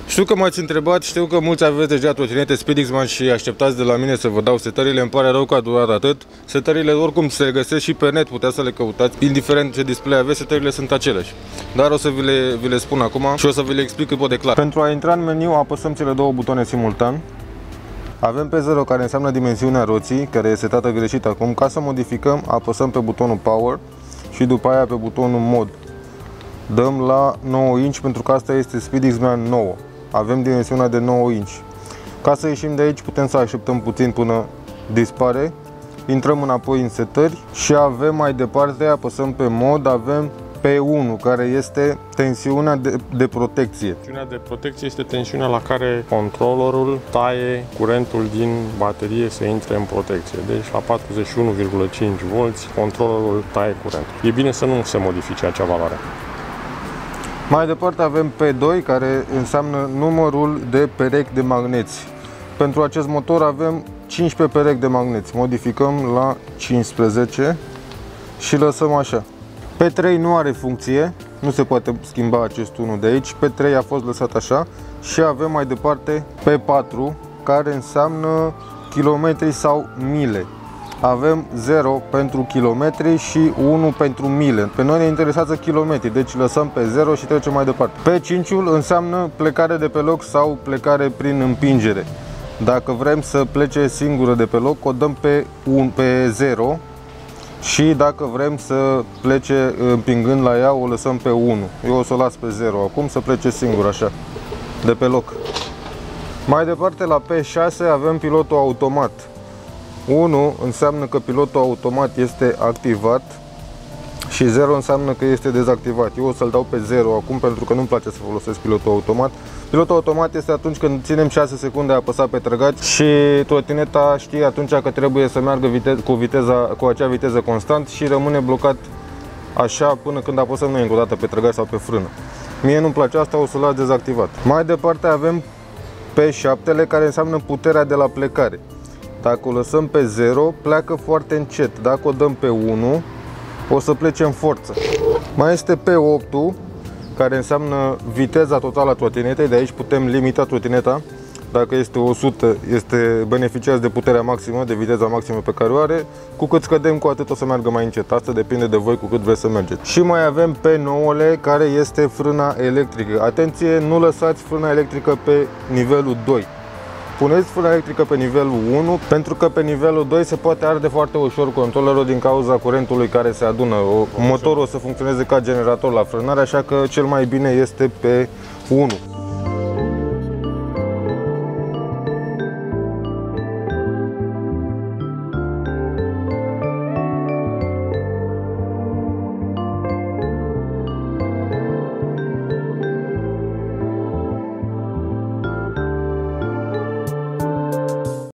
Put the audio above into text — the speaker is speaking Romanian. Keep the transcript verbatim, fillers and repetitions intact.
Știu că m-ați întrebat, știu că mulți aveți deja trotinete Speedixman și așteptați de la mine să vă dau setările. Îmi pare rău că a durat atât. Setările oricum se găsesc și pe net, puteți să le căutați. Indiferent ce display aveți, setările sunt aceleași. Dar o să vi le, vi le spun acum și o să vi le explic cât pot de clar. Pentru a intra în meniu apăsăm cele două butoane simultan. Avem pe zero, care înseamnă dimensiunea roții, care e setată greșit acum. Ca să modificăm, apăsăm pe butonul Power și după aia pe butonul Mod. Dăm la nouă inci pentru că asta este Speedixman nouă. Avem dimensiunea de nouă inci. Ca să ieșim de aici putem să așteptăm puțin până dispare. Intrăm înapoi în setări și avem mai departe, apăsăm pe Mod, avem P unu, care este tensiunea de, de protecție. Tensiunea de protecție este tensiunea la care controllerul taie curentul din baterie să intre în protecție. Deci la patruzeci și unu virgulă cinci volți controllerul taie curentul. E bine să nu se modifice acea valoare. Mai departe avem P doi, care înseamnă numărul de perechi de magneți. Pentru acest motor avem cincisprezece perechi de magneți. Modificăm la cincisprezece și lăsăm așa. P trei nu are funcție, nu se poate schimba acest unu de aici. P trei a fost lăsat așa și avem mai departe P patru, care înseamnă kilometri sau mile. Avem zero pentru kilometri și unu pentru mile. Pe noi ne interesează kilometri, deci lăsăm pe zero și trecem mai departe. P cinci-ul înseamnă plecare de pe loc sau plecare prin împingere. Dacă vrem să plece singură de pe loc, o dăm pe, un, pe zero și dacă vrem să plece împingând la ea, o lăsăm pe unu. Eu o să o las pe zero acum să plece singur așa, de pe loc. Mai departe la P șase avem pilotul automat. unu înseamnă că pilotul automat este activat și zero înseamnă că este dezactivat. Eu o să-l dau pe zero acum pentru că nu-mi place să folosesc pilotul automat. Pilotul automat este atunci când ținem șase secunde apăsat pe trăgaci și trotineta știe atunci că trebuie să meargă vite cu, viteza, cu acea viteză constant și rămâne blocat așa până când apăsăm noi încă o dată pe trăgaci sau pe frână. Mie nu-mi place asta, o să-l las dezactivat. Mai departe avem P șapte, care înseamnă puterea de la plecare. Dacă o lăsăm pe zero, pleacă foarte încet. Dacă o dăm pe unu, o să plece în forță. Mai este P opt, care înseamnă viteza totală a trotinetei. De aici putem limita trotineta. Dacă este o sută, este beneficiați de puterea maximă, de viteza maximă pe care o are. Cu cât scădem, cu atât o să meargă mai încet. Asta depinde de voi cu cât vreți să mergeți. Și mai avem P nouă, care este frâna electrică. Atenție, nu lăsați frâna electrică pe nivelul doi. Puneți frâna electrică pe nivelul unu, pentru că pe nivelul doi se poate arde foarte ușor controlerul din cauza curentului care se adună. Motorul o să funcționeze ca generator la frânare, așa că cel mai bine este pe unu.